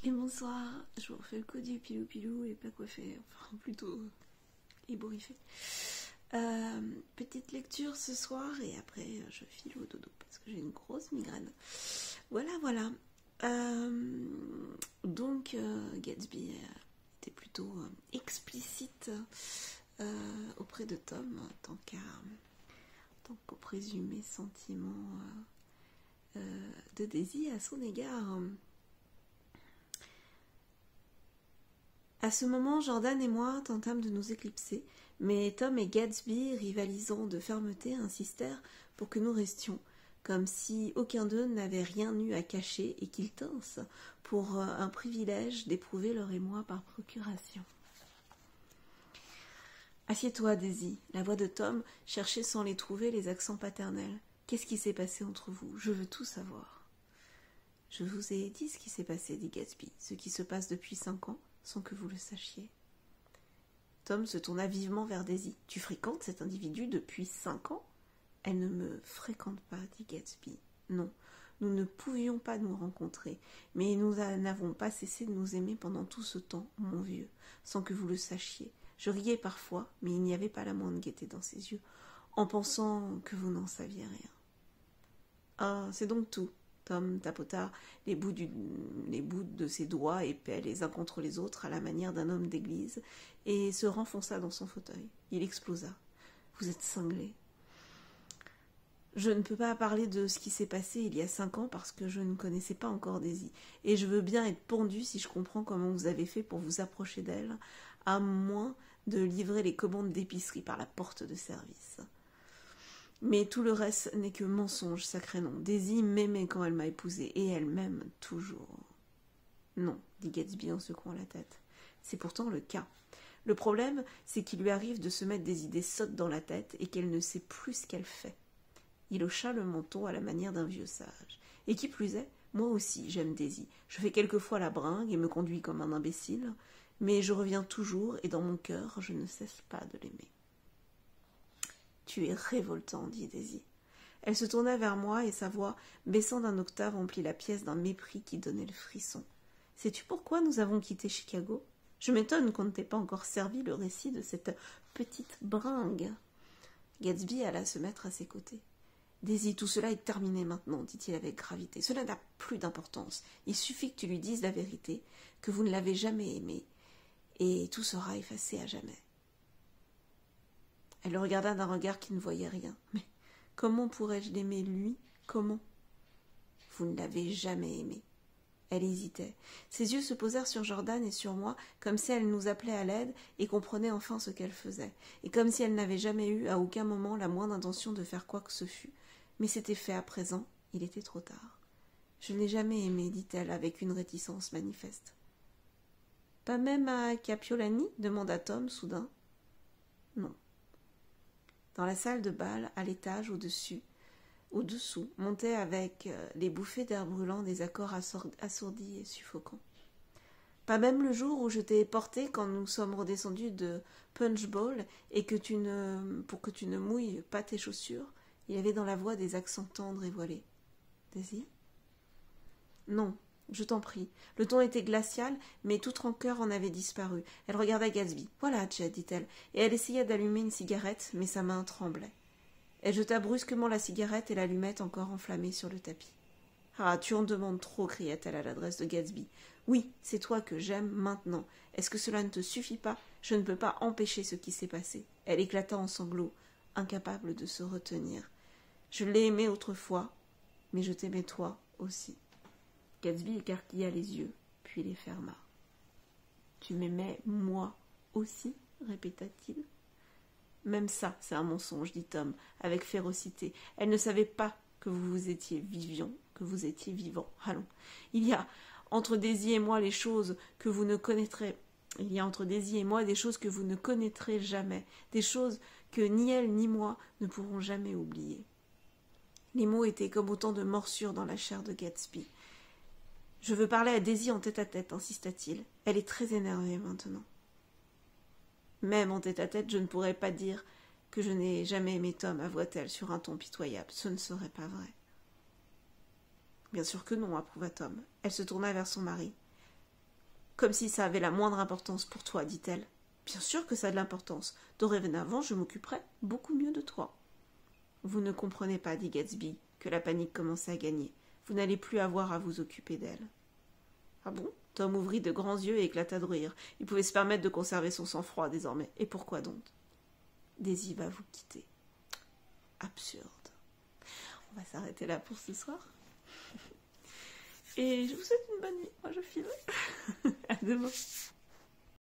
Et bonsoir, je vous refais le coup du pilou-pilou et pas coiffé, enfin plutôt ébouriffé. Petite lecture ce soir et après je file au dodo parce que j'ai une grosse migraine. Voilà. Donc Gatsby était plutôt explicite auprès de Tom tant qu'au présumé sentiment de Daisy à son égard. À ce moment, Jordan et moi tentâmes de nous éclipser, mais Tom et Gatsby, rivalisant de fermeté, insistèrent pour que nous restions, comme si aucun d'eux n'avait rien eu à cacher et qu'ils tinssent pour un privilège d'éprouver leur émoi par procuration. « Assieds-toi, Daisy. » La voix de Tom cherchait sans les trouver les accents paternels. « Qu'est-ce qui s'est passé entre vous? Je veux tout savoir. »« Je vous ai dit ce qui s'est passé, dit Gatsby, ce qui se passe depuis 5 ans. Sans que vous le sachiez. » Tom se tourna vivement vers Daisy. « Tu fréquentes cet individu depuis 5 ans ?»« Elle ne me fréquente pas, dit Gatsby. Non, nous ne pouvions pas nous rencontrer, mais nous n'avons pas cessé de nous aimer pendant tout ce temps, mon vieux, sans que vous le sachiez. Je riais parfois, mais il n'y avait pas la moindre gaieté dans ses yeux, en pensant que vous n'en saviez rien. »« Ah, c'est donc tout. » Tom tapota les bouts de ses doigts épais les uns contre les autres à la manière d'un homme d'église et se renfonça dans son fauteuil. Il explosa. « Vous êtes cinglé. »« Je ne peux pas parler de ce qui s'est passé il y a 5 ans parce que je ne connaissais pas encore Daisy. Et je veux bien être pendu si je comprends comment vous avez fait pour vous approcher d'elle, à moins de livrer les commandes d'épicerie par la porte de service. » Mais tout le reste n'est que mensonge, sacré nom. Daisy m'aimait quand elle m'a épousée, et elle m'aime toujours. Non, dit Gatsby en secouant la tête. C'est pourtant le cas. Le problème, c'est qu'il lui arrive de se mettre des idées sottes dans la tête et qu'elle ne sait plus ce qu'elle fait. Il hocha le menton à la manière d'un vieux sage. Et qui plus est, moi aussi j'aime Daisy. Je fais quelquefois la bringue et me conduis comme un imbécile, mais je reviens toujours et dans mon cœur je ne cesse pas de l'aimer. Tu es révoltant, dit Daisy. Elle se tourna vers moi et sa voix, baissant d'un octave, emplit la pièce d'un mépris qui donnait le frisson. Sais-tu pourquoi nous avons quitté Chicago? Je m'étonne qu'on ne t'ait pas encore servi le récit de cette petite bringue. Gatsby alla se mettre à ses côtés. Daisy, tout cela est terminé maintenant, dit-il avec gravité. Cela n'a plus d'importance. Il suffit que tu lui dises la vérité, que vous ne l'avez jamais aimé, et tout sera effacé à jamais. Elle le regarda d'un regard qui ne voyait rien. « Mais comment pourrais-je l'aimer, lui? Comment ?»« Vous ne l'avez jamais aimé. » Elle hésitait. Ses yeux se posèrent sur Jordan et sur moi, comme si elle nous appelait à l'aide et comprenait enfin ce qu'elle faisait, et comme si elle n'avait jamais eu à aucun moment la moindre intention de faire quoi que ce fût. Mais c'était fait à présent, il était trop tard. « Je ne l'ai jamais aimé, dit-elle avec une réticence manifeste. « Pas même à Capiolani ?» demanda Tom soudain. « Non. » Dans la salle de bal, à l'étage au-dessous, montaient avec les bouffées d'air brûlant des accords assourdis et suffocants. Pas même le jour où je t'ai porté quand nous sommes redescendus de Punch Bowl et pour que tu ne mouilles pas tes chaussures, il y avait dans la voix des accents tendres et voilés. Daisy ? Non, je t'en prie. Le ton était glacial, mais toute rancœur en avait disparu. Elle regarda Gatsby. « Voilà, Jed, dit-elle, et elle essaya d'allumer une cigarette, mais sa main tremblait. Elle jeta brusquement la cigarette et l'allumette encore enflammée sur le tapis. « Ah, tu en demandes trop, cria-t-elle à l'adresse de Gatsby. Oui, c'est toi que j'aime maintenant. Est-ce que cela ne te suffit pas? Je ne peux pas empêcher ce qui s'est passé. » Elle éclata en sanglots, incapable de se retenir. « Je l'ai aimé autrefois, mais je t'aimais toi aussi. » Gatsby écarquilla les yeux, puis les ferma. « Tu m'aimais, moi aussi ?» répéta-t-il. « Même ça, c'est un mensonge, dit Tom, avec férocité. Elle ne savait pas que vous étiez vivant. Allons. Il y a entre Daisy et moi des choses que vous ne connaîtrez jamais, des choses que ni elle ni moi ne pourrons jamais oublier. » Les mots étaient comme autant de morsures dans la chair de Gatsby. « Je veux parler à Daisy en tête-à-tête, insista-t-il. Elle est très énervée maintenant. » Même en tête-à-tête, je ne pourrais pas dire que je n'ai jamais aimé Tom, avoua-t-elle sur un ton pitoyable. Ce ne serait pas vrai. Bien sûr que non, approuva Tom. Elle se tourna vers son mari. comme si ça avait la moindre importance pour toi, dit-elle. Bien sûr que ça a de l'importance. Dorénavant, je m'occuperai beaucoup mieux de toi. Vous ne comprenez pas, dit Gatsby, que la panique commençait à gagner. Vous n'allez plus avoir à vous occuper d'elle. Ah bon? Tom ouvrit de grands yeux et éclata de rire. Il pouvait se permettre de conserver son sang-froid désormais. Et pourquoi donc? Daisy va vous quitter. Absurde. On va s'arrêter là pour ce soir. Et je vous souhaite une bonne nuit. Moi, je file. À demain.